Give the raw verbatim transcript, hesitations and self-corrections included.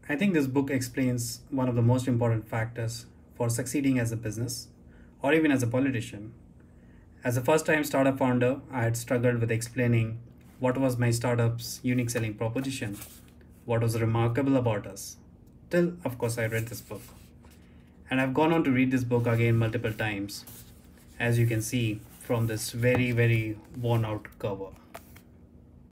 I think this book explains one of the most important factors for succeeding as a business or even as a politician. As a first time startup founder, I had struggled with explaining what was my startup's unique selling proposition, what was remarkable about us. Till, of course, I read this book. And I've gone on to read this book again multiple times, as you can see from this very, very worn out cover.